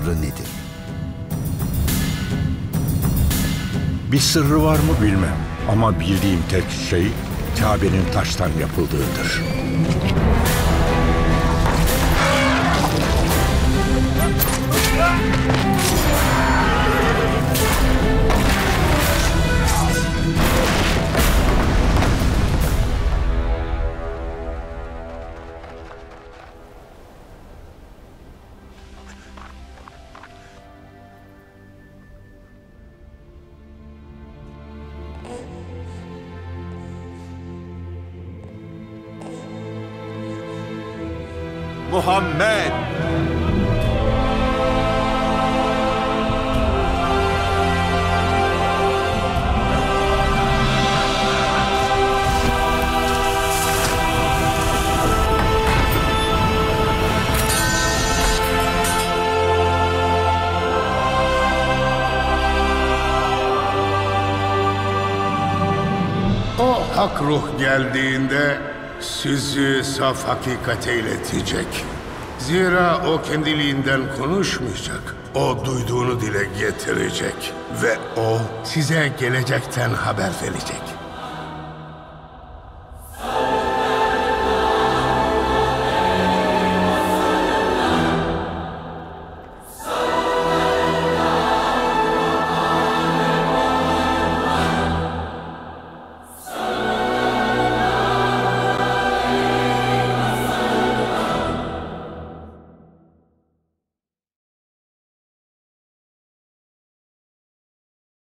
sırrı nedir? Bir sırrı var mı bilmem ama bildiğim tek şey Kabe'nin taştan yapıldığıdır. Muhammed! O hak ruh geldiğinde sizi saf hakikate iletecek. Zira o kendiliğinden konuşmayacak. O duyduğunu dile getirecek. Ve o size gelecekten haber verecek.